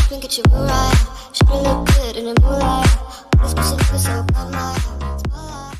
Help me get your mood right. Should look good in the moonlight. This person is so bad, my spotlight.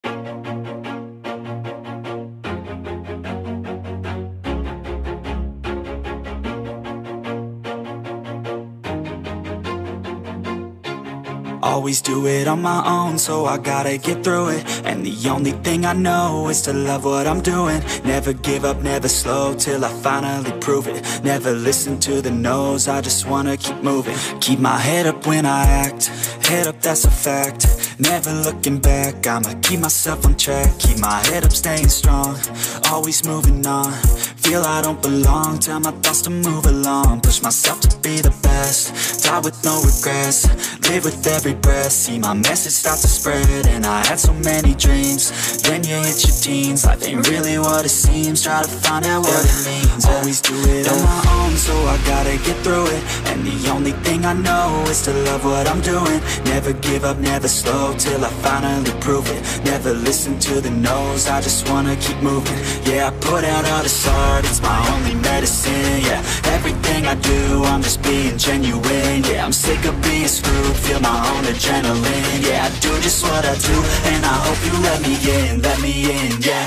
Always do it on my own, so I gotta get through it. And the only thing I know is to love what I'm doing. Never give up, never slow, till I finally prove it. Never listen to the no's, I just wanna keep moving. Keep my head up when I act, head up, that's a fact. Never looking back, I'ma keep myself on track. Keep my head up, staying strong, always moving on. Feel I don't belong, tell my thoughts to move along. Push myself to be the best, die with no regrets. Live with every breath, see my message start to spread. And I had so many dreams, then you hit your teens. Life ain't really what it seems, try to find out what it means. Always do it on my own, so I gotta get through it. And the only thing I know is to love what I'm doing. Never give up, never slow, till I finally prove it. Never listen to the no's, I just wanna keep moving. Yeah, I put out all this art, it's my only medicine. Yeah, everything I do, I'm just being genuine. Yeah, I'm sick of being screwed, feel my own adrenaline. Yeah, I do just what I do, and I hope you let me in, yeah.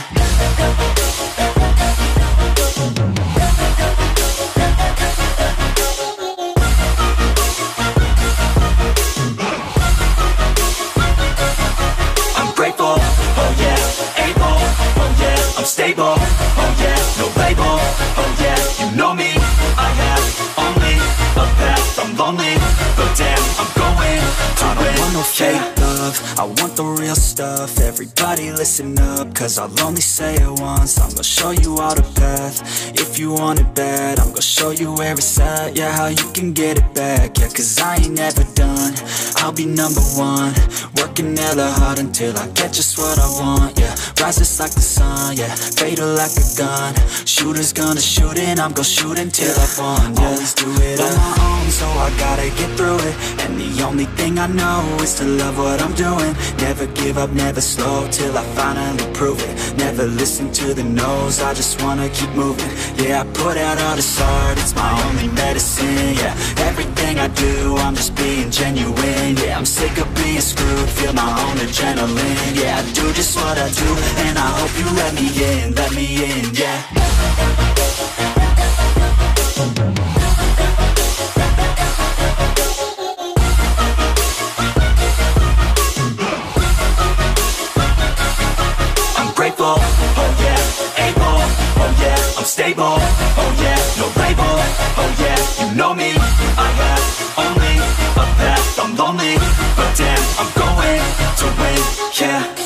I'm grateful, oh yeah, able, oh yeah, I'm stable, oh yeah, no label, oh yeah, you know me, I have only a path, I'm lonely, but damn, I'm going to win. I don't want no fake love, I want the real stuff. Everybody listen up, cause I'll only say it once. I'm gonna show you all the path, if you want it bad. I'm gonna show you where it's at, yeah, how you can get it back. Yeah, cause I ain't never done, I'll be number one. Working hella hard until I get just what I want, yeah. Rises like the sun, yeah, fatal like a gun. Shooter's gonna shoot and I'm gonna shoot until I've won, yeah. Always do it on my own, so I gotta get through it. And the only thing I know is to love what I'm doing. Never give up, never slow, till I finally prove it. Never listen to the no's, I just wanna keep moving. Yeah, I put out all this art, it's my only medicine. Yeah, everything I do, I'm just being genuine. Yeah, I'm sick of being screwed, feel my own adrenaline. Yeah, I do just what I do, and I hope you let me in, yeah. Grateful, oh yeah, able, oh yeah, I'm stable, oh yeah, no label, oh yeah, you know me, I have only a path, I'm lonely, but damn, I'm going to win, yeah.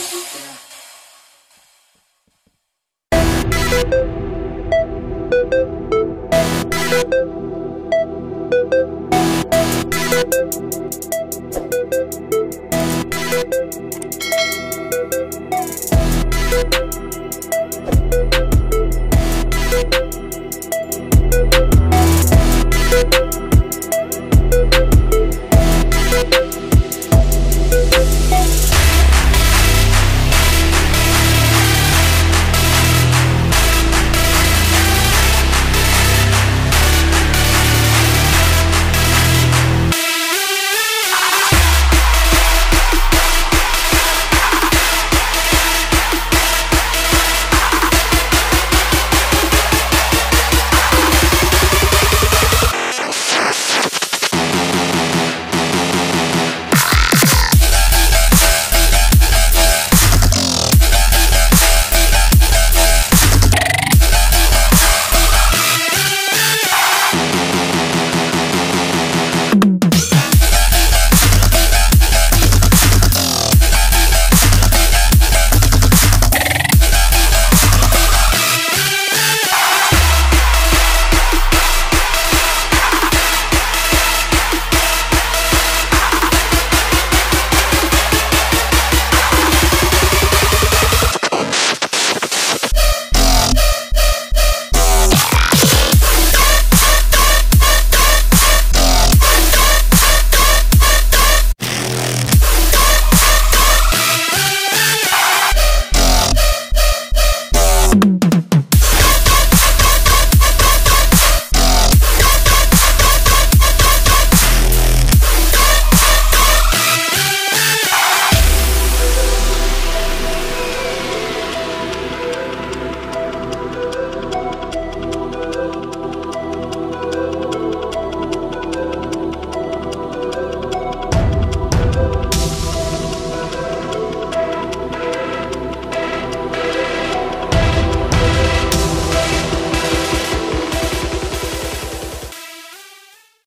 We'll be right back.